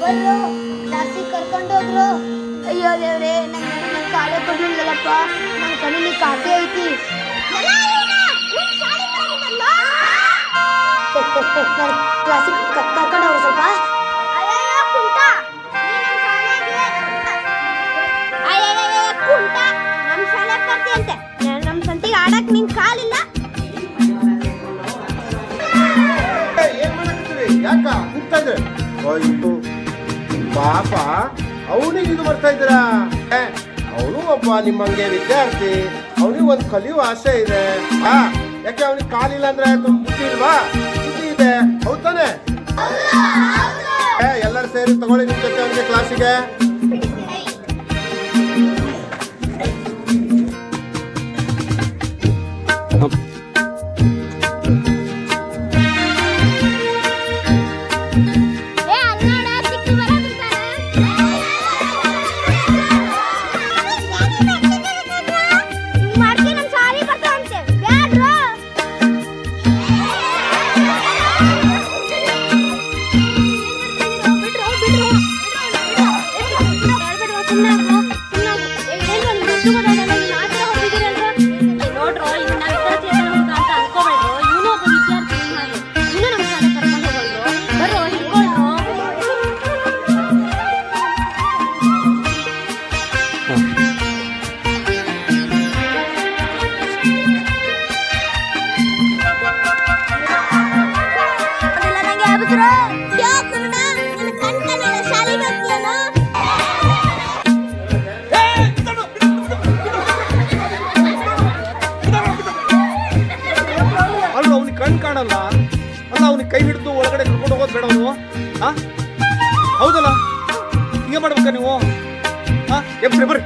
ಕ್ಲಾಸಿಗೆ ಕರ್ಕೊಂಡು ಹೋದ್ರು. ಅಯ್ಯೋ ದೇವ್ರೆ, ನಂಗೆ ಕಾಲೇ ಕೊಡ್ಲಿಲ್ಲಪ್ಪ. ನನ್ನ ಕಣ್ಣಲ್ಲಿ ಕಾಸೆ ಐತಿ. ಕ್ಲಾಸಿಗೆ ಕರ್ಕೊಂಡು ಹೋದ್ರು ಸ್ವಲ್ಪ. ನಮ್ ಶಾಲೆಗೆ ಬರ್ತಿ ಅಂತೆ. ನಮ್ ಸಂತಿಗೆ ಆಡಕ್ ನಿನ್ ಕಾಲಿಲ್ಲ. ಏನ್ ಮಾಡಕತ್ತೀರಿ? ಯಾಕ ಕೂಗ್ತಾ ಇದ್ರೆ? ಅಯ್ಯೋ ಪಾಪ, ಅವನಿಗೆ ಇದು ಬರ್ತಾ ಇದ್ದೀರಾ? ಅವನು ಒಬ್ಬ ನಿಮ್ಮಂಗೆ ವಿದ್ಯಾರ್ಥಿ, ಅವನಿಗೆ ಒಂದು ಕಲಿಯುವ ಆಸೆ ಇದೆ. ಯಾಕೆ ಅವನಿಗೆ ಕಾಲಿಲ್ಲ ಅಂದ್ರೆ ಬುದ್ಧಿ ಇಲ್ವಾ? ಬುದ್ಧಿ ಇದೆ, ಹೌದಾನೆ? ಎಲ್ಲರೂ ಸೇರಿ ತಗೊಳ್ಳಿ ನಿಮ್ ಜೊತೆ ಅವನಿಗೆ ಕ್ಲಾಸಿಗೆ. ಕಾಣಲ್ಲ ಅಲ್ಲ, ಅವನಿಗೆ ಕೈ ಹಿಡಿದು ಒಳಗಡೆ ಕರ್ಕೊಂಡು ಹೋಗೋದು ಬೇಡ ಅವನು. ಹೌದಲ್ಲ, ಹಿಂಗೆ ಮಾಡ್ಬೇಕಾ ನೀವು? ಎಬ್ರಿ ಬರ್ರಿ.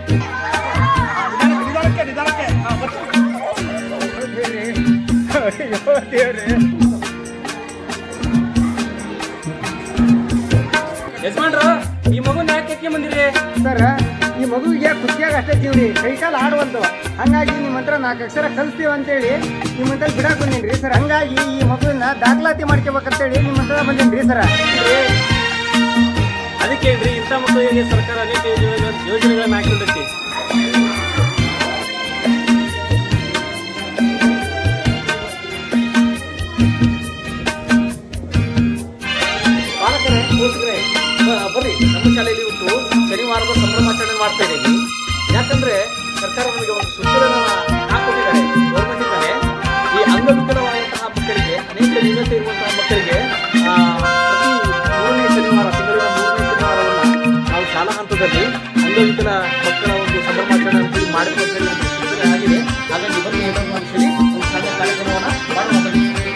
ಯಜಮಾನ್ರ, ಈ ಮಗುನ ಯಾಕೆ ಬಂದಿರಿ? ಸರ್, ಈ ಮಗುವಿಗೆ ಖುಷಿಯಾಗಿ ಅಷ್ಟೇ ಜೀವನಿ, ಕೈಕಾಲು ಆಡುವಂತ. ಹಂಗಾಗಿ ನಿಮ್ಮ ಹತ್ರ 4 ಅಕ್ಷರ ಕಲಿಸ್ತೀವಿ ಅಂತೇಳಿ ನಿಮ್ಮ ಹತ್ರ ಬಿಡಾಕ್ ಬಂದೇನ್ರಿ ಸರ್. ಹಂಗಾಗಿ ಈ ಮಗುವಿನ ದಾಖಲಾತಿ ಮಾಡ್ಕೋಬೇಕಂತೇಳಿ ನಿಮ್ಮ ಹತ್ರ ಬಂದೇನ್ರಿ ಸರ್. ಅದಕ್ಕೆ ಹೇಳ್ರಿ, ಇಂಥ ಮಕ್ಕಳಿಗೆ ಸರ್ಕಾರ ಅನೇಕ ಯೋಜನೆಗಳನ್ನ ಹಾಕಿರ್ತೈತಿ. ಪಾಲಕರೇ, ಪೋಷಕರೇ, ಬರ್ರಿ. ನಮ್ಮ ಶಾಲೆಯಲ್ಲಿ ಇವತ್ತು ಶನಿವಾರದ ಸಂಭ್ರಮಾಚರಣೆ ಮಾಡ್ತಾ ಇದ್ದೀವಿ. ಯಾಕಂದ್ರೆ ಸರ್ಕಾರ ನಮಗೆ ಒಂದು ಸುತ್ತಲನ್ನ ಹಾಕೊಂಡಿದ್ದಾರೆ, ಗೌರ್ಮೆಂಟ್ ಇದ್ದಾರೆ. ಈ ಅಂಗವಿಕಲವಾದಂತಹ ಮಕ್ಕಳಿಗೆ, ಅನೇಕ ನ್ಯೂನತೆ ಇರುವಂತಹ ಮಕ್ಕಳಿಗೆ ಪ್ರತಿ 3ನೇ ಶನಿವಾರ, ತಿಂಗಳಿನ 3ನೇ ಶನಿವಾರವನ್ನ ನಾವು ಶಾಲಾ ಹಂತದಲ್ಲಿ ಅಂಗವಿಕಲ ಮಕ್ಕಳ ಒಂದು ಸಂಭ್ರಮಾಚರಣೆ ಅಂತೇಳಿ ಮಾಡಬೇಕು ಅಂತ ಒಂದು ಸೂಚನೆ ಆಗಿದೆ. ಹಾಗಾಗಿ ಬನ್ನಿ ಏನಾದ್ರು ಅಂತೇಳಿ ಒಂದು ಸಣ್ಣ ಕಾರ್ಯಕ್ರಮವನ್ನ ಮಾಡೋಣ.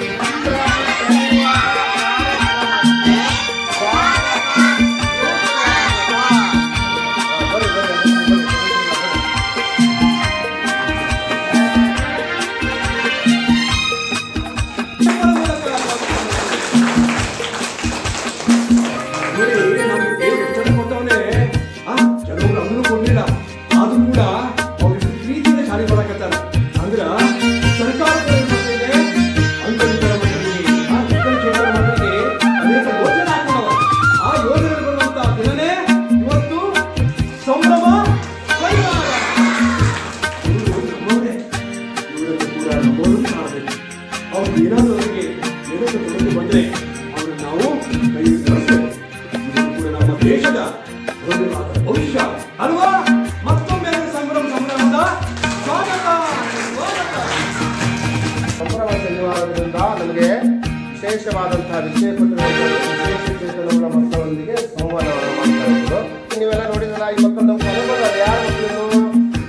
ನಮಗೆ ವಿಶೇಷವಾದಂತಹ ವಿಷಯ ವಿಶೇಷ ಚೇತನಗಳ ಮಕ್ಕಳೊಂದಿಗೆ ಸಂವಾದವನ್ನು ಮಾಡ್ತಾ ಇದ್ರು. ನೀವೆಲ್ಲ ನೋಡಿದ್ರಲ್ಲ, ಈ ಮಕ್ಕಳು ನಮ್ಮ ಕಲಿಬೋದು. ಯಾರು ಮಕ್ಕಳು?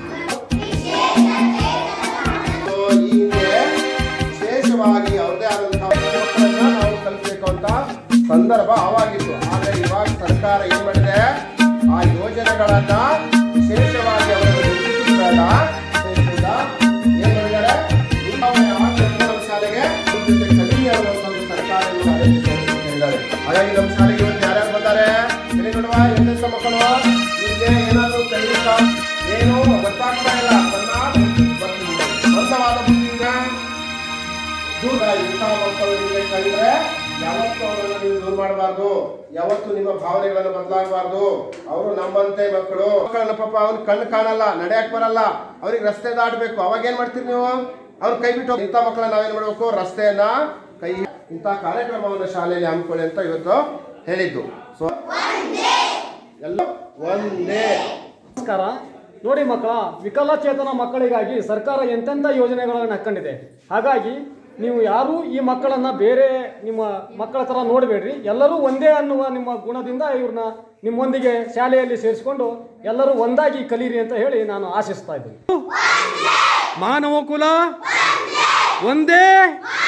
ಈ ಹಿಂದೆ ವಿಶೇಷವಾಗಿ ಅವ್ರದೇ ಆದಂತಹ ಮಕ್ಕಳನ್ನ ನಾವು ಕಲಿಸಬೇಕು ಅಂತ ಸಂದರ್ಭ ಆವಾಗಿತ್ತು. ಆದರೆ ಇವಾಗ ಸರ್ಕಾರ ಏನ್ ಮಾಡಿದೆ, ಆ ಯೋಜನೆಗಳನ್ನ ವಿಶೇಷವಾಗಿ ಅವರನ್ನು ಗುರುತಿಸಬೇಡ, ಏನ್ ಮಾಡಿದ್ದಾರೆ, ಶಾಲೆಗೆ ಸರ್ಕಾರ ಹೇಳಿದ್ದಾರೆ. ಹಾಗಾಗಿ ನಮ್ಮ ಶಾಲೆಗೆ ಇವತ್ತು ಯಾರ್ಯಾರು ಬಂದಾರೆ ಹೇಳಿ ನೋಡುವ. ಎಂತೆಂಥ ಮಕ್ಕಳು ನಿಮಗೆ ಏನಾದರೂ ಕಲಿಯುತ್ತಾ ಏನು ಗೊತ್ತಾಗ್ತಾ ಇಲ್ಲ, ಸ್ವಂತವಾದ ಬುದ್ಧಿಯಿಂದ ದೂರ ಇಂತಹ ಮಕ್ಕಳು ನಿಮಗೆ ಕಂಡ್ರೆ ಯಾವತ್ತೂ ಅವರನ್ನು ನೀವು ದೂರ ಮಾಡಬಾರ್ದು. ಯಾವತ್ತು ನಿಮ್ಮ ಭಾವನೆಗಳನ್ನು ಬದಲಾಗಬಾರ್ದು. ಅವರು ನಮ್ಮಂತೆ ಮಕ್ಕಳು. ಮಕ್ಕಳನ್ನ ಪಾಪ ಅವ್ನ ಕಣ್ಣು ಕಾಣಲ್ಲ, ನಡೆಯಕ್ ಬರಲ್ಲ, ಅವ್ರಿಗೆ ರಸ್ತೆ ದಾಟಬೇಕು. ಅವಾಗ ಏನ್ ಮಾಡ್ತೀರಿ ನೀವು? ಅವ್ರ ಕೈ ಬಿಟ್ಟು ಇಂಥ ಮಕ್ಕಳನ್ನ ನಾವೇನ್ ಮಾಡ್ಬೇಕು? ರಸ್ತೆಯನ್ನ ಕೈ ಇಂಥ ಕಾರ್ಯಕ್ರಮವನ್ನು ಶಾಲೆಯಲ್ಲಿ ಹಮ್ಮಿಕೊಳ್ಳಿ ಅಂತ ಇವತ್ತು ಹೇಳಿದ್ದು. ಸೊ ಎಲ್ಲ ಒಂದೇ. ನಮಸ್ಕಾರ. ನೋಡಿ ಮಕ್ಕಳ, ವಿಕಲಚೇತನ ಮಕ್ಕಳಿಗಾಗಿ ಸರ್ಕಾರ ಎಂತೆಂಥ ಯೋಜನೆಗಳನ್ನು ಹಾಕ್ಕೊಂಡಿದೆ. ಹಾಗಾಗಿ ನೀವು ಯಾರೂ ಈ ಮಕ್ಕಳನ್ನು ಬೇರೆ ನಿಮ್ಮ ಮಕ್ಕಳ ಥರ ನೋಡಬೇಡ್ರಿ. ಎಲ್ಲರೂ ಒಂದೇ ಅನ್ನುವ ನಿಮ್ಮ ಗುಣದಿಂದ ಇವ್ರನ್ನ ನಿಮ್ಮೊಂದಿಗೆ ಶಾಲೆಯಲ್ಲಿ ಸೇರಿಸ್ಕೊಂಡು ಎಲ್ಲರೂ ಒಂದಾಗಿ ಕಲೀರಿ ಅಂತ ಹೇಳಿ ನಾನು ಆಶಿಸ್ತಾ ಇದ್ದೀನಿ. ಮಾನವ ಕುಲ ಒಂದೇ.